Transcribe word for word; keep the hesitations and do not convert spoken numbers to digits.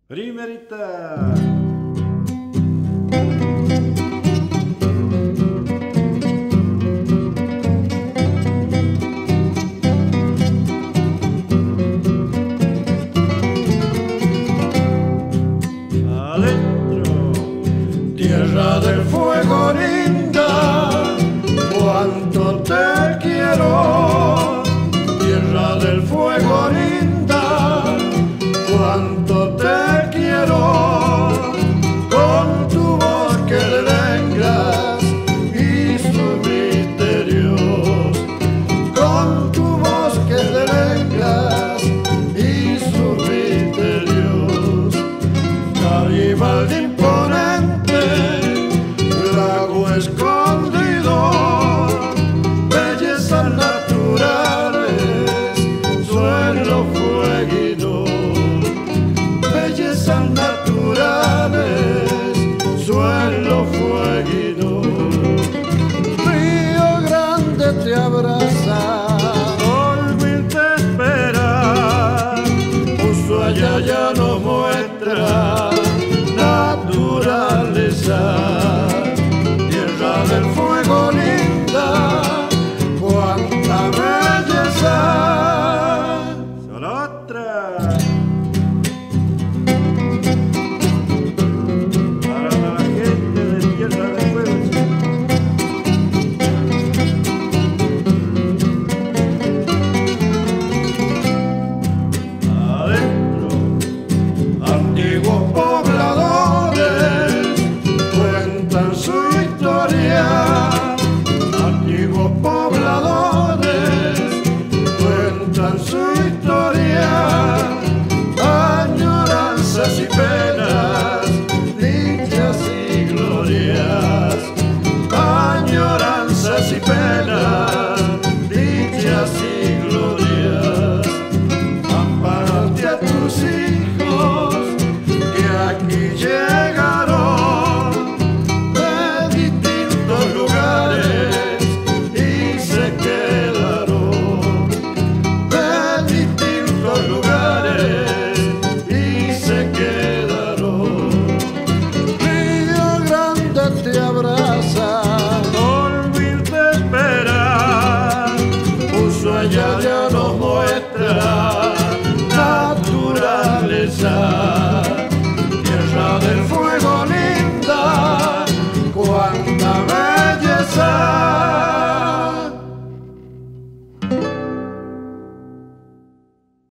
Primerita. Adentro. Tierra del fuego linda, cuánto te quiero. Tierra del fuego linda, cuánto te quiero. Con tu voz que de lenguas y sus misterios. Con tu voz que de lenguas y sus misterios. Garibaldi imponente, lago escondido, bellezas naturales, suelo fueguino. Bellezas naturales, suelo fueguino. Río Grande te abraza, Olvin te espera. Ushuaia ya no